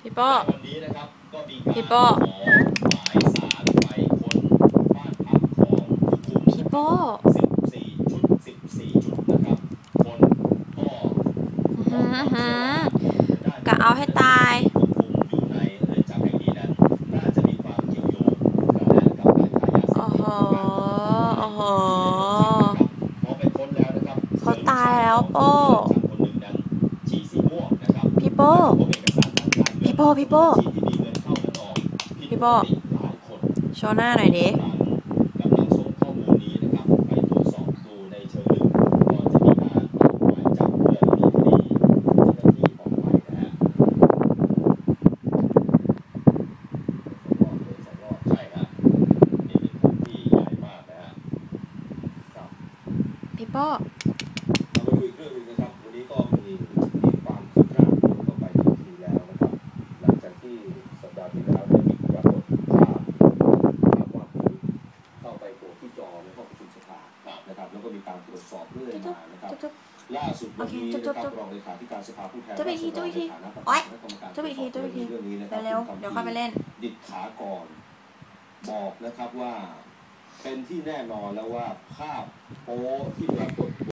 พี่โป้วันนี้นะครับก็มีการพี่โป้ขอหมายศาลไปค้นบ้านพักของผู้คุมพี่โป้ 14 ชุด 14 จุดนะครับคนก็บอกความเชื่อว่ากะเอาให้ตายควบคุมอยู่ในเรือนจำแห่งนี้นั้นน่าจะมีความเกี่ยวโยงกับการค้ายาเสพติดโอ้โหพอไปค้นแล้วนะครับเขาตายแล้วโป้คนหนึ่งนั้นฉี่สีม่วงนะครับพี่โป้พบเอกสารทางการเงินพี่โป้ที่มีเงินเข้าเงินออกพี่โป้โชว์หน้าหน่อยดิกำลังส่งข้อมูลนี้นะครับไปตรวจสอบดูในเชิงลึกก่อนจะมีการออกหมายจับเพื่อดำเนินคดีเจ้าหน้าที่ต่อไปนะฮะใช่ครับนี่เป็นพื้นที่ใหญ่มากนะฮะครับพี่โป้เรามาดูอีกเรื่องนึงนะครับวันนี้ก็มีความคืบหน้าเข้าไปทันทีแล้วนะครับหลังจากที่สัปดาห์ที่แล้วได้มีปรากฏภาพว่าผู้เข้าไปโผล่ที่จอในห้องประชุมสภานะครับแล้วก็มีการตรวจสอบเรื่อยมานะครับล่าสุดวันนี้นะครับรองเลขาธิการสภาผู้แทนราษฎรในฐานะประธานคณะกรรมการตรวจสอบเรื่องนี้นะครับเร็วๆเดี๋ยวค่อยไปเล่นดิษฐากรบอกนะครับว่าเป็นที่แน่นอนแล้วว่าภาพโป๊ที่ปรากฏ